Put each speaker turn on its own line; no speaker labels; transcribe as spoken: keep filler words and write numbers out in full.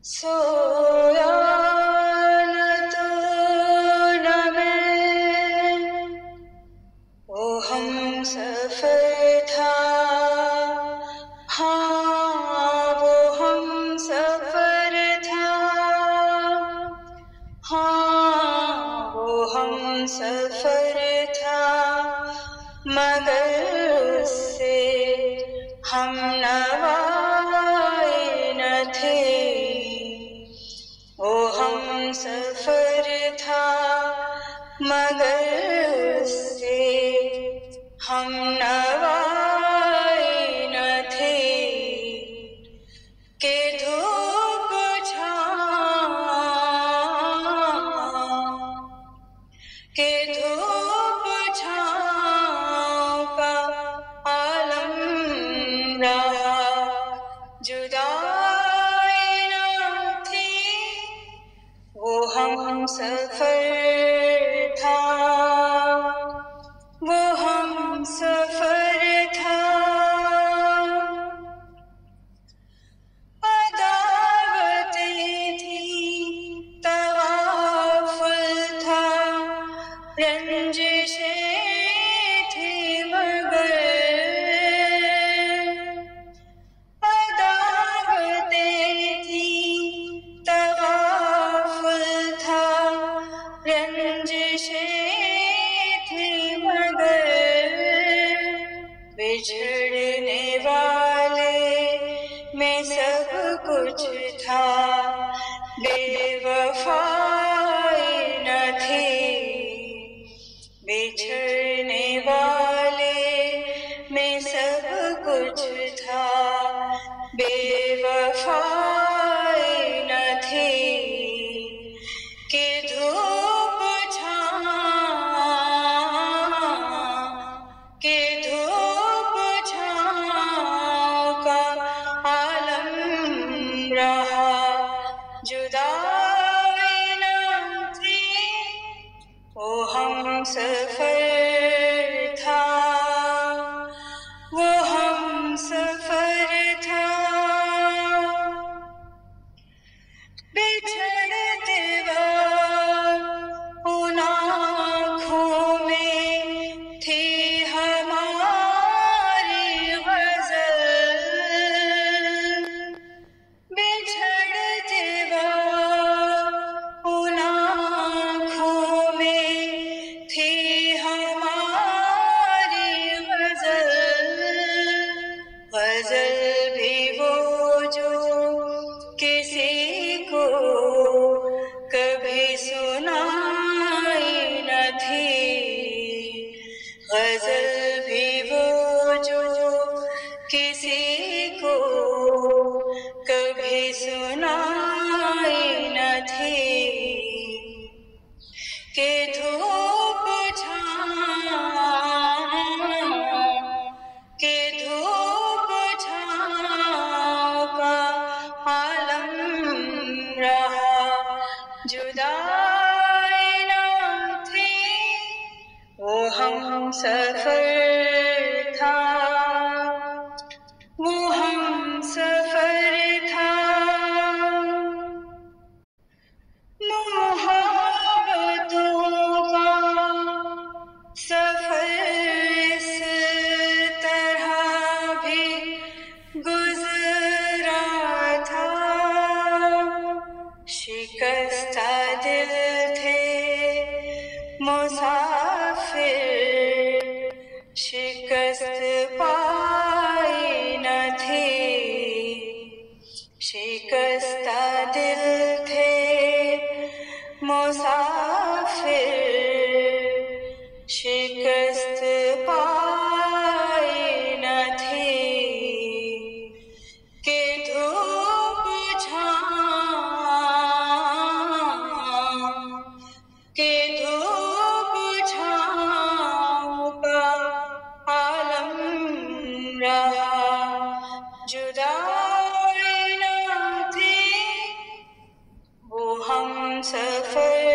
سویا نہ تو نہ میں، وہ ہم سفر تھا، ہاں وہ ہم سفر تھا، ہاں وہ ہم سفر تھا، مگر اس سے ہم نوائے نہ تھے، وہ ہم سفر تھا، مگر اس سے ہم نوائے نہ تھے، کہ دھوپ چھاؤں کہ دھوپ چھاؤں کا عالم رہا، جدائی نہ تھی، وہ ہم سفر تھا، وہ ہم سفر تھا، عداوتیں تھیں، تغافل تھا، رنجشیں تھی، مگر عداوتیں تھیں، تغافل تھا، رنجشیں تھی، مگر بچھڑنے والے میں سب کچھ تھا، بے وفائی نہ تھی، بچھڑنے والے میں سب کچھ تھا، بے وفائی نہ تھی، کہ دھوپ چھاؤں کہ دھوپ چھاؤں کا عالم رہا، جدائی نہ تھی، وہ ہم سفر تھا، وہ ہم سفر تھا، بچھڑتے وقت ان آنکھوں میں تھی ہماری غزل، بچھڑتے وقت ان آنکھوں میں تھی ہماری غزل، غزل بھی وہ جو کسی کو کبھی سنائی نہ تھی، غزل بھی وہ جو کسی کو کبھی سنائی نہ تھی، کہ دھوپ چھاؤں کہ دھوپ چھاؤں کا عالم رہا، جدائی نہ تھی، وہ ہم سفر تھا، وہ ہم سفر تھا، محبتوں کا سفر اس طرح بھی گزرا تھا، شکستہ دل تھے مسافر، شکست پائی نہ تھی، شکستہ دل تھے مسافر، شکست پائی نہ تھی، کہ دھوپ چھاؤں کہ دھوپ چھاؤں کا عالم رہا، جدائی نہ تھی، وہ ہم سفر